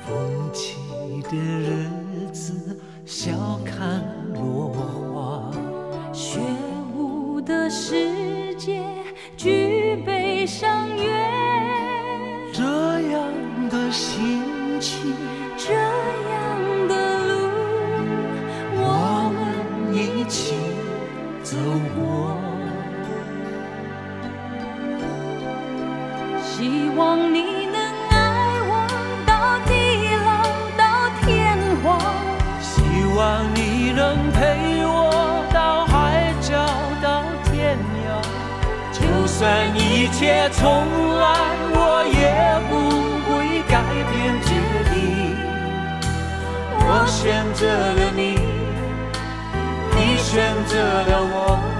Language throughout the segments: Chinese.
风起的日子，笑看落花。 雪舞的世界，举杯赏月。 这样的心情， 这样的路， 我们一起走过。 希望你能爱我到地老到天荒， 希望你能陪我到海角到天涯。就算一切重来，我也不会改变决定。我选择了你，你选择了我。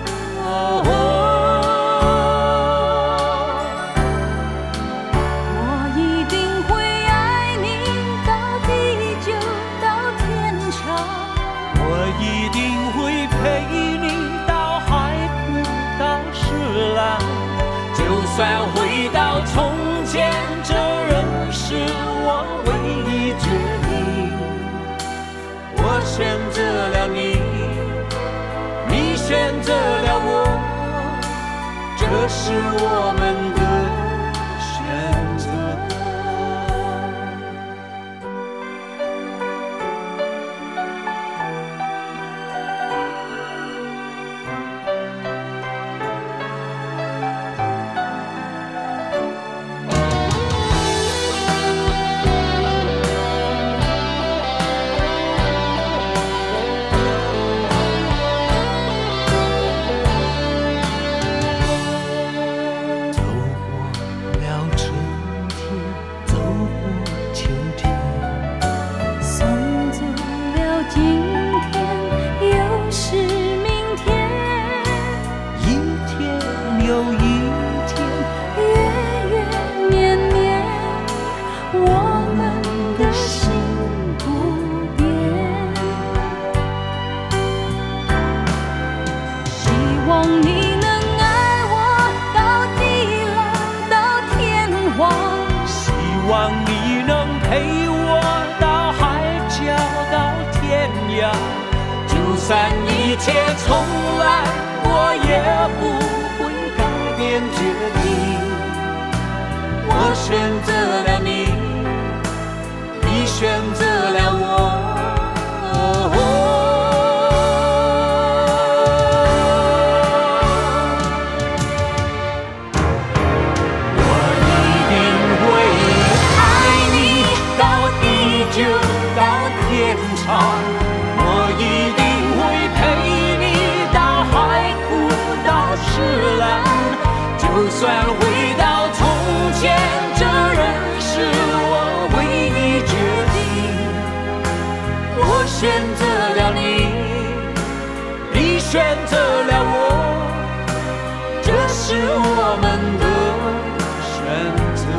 一定会陪你到海枯到石烂，就算回到从前，这仍是我唯一决定。我选择了你，你选择了我，这是我们的选择。就算一切重来，我也不会改变决定。我选择了你，你选择了我。我一定会爱你到地久到天长。我一定会陪你到海枯到石烂，就算回到从前，这仍是我唯一决定。我选择了你，你选择了我，这是我们的选择。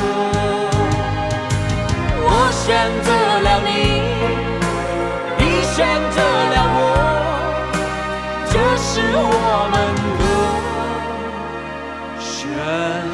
我选择了你，选择了我，这是我们的选择。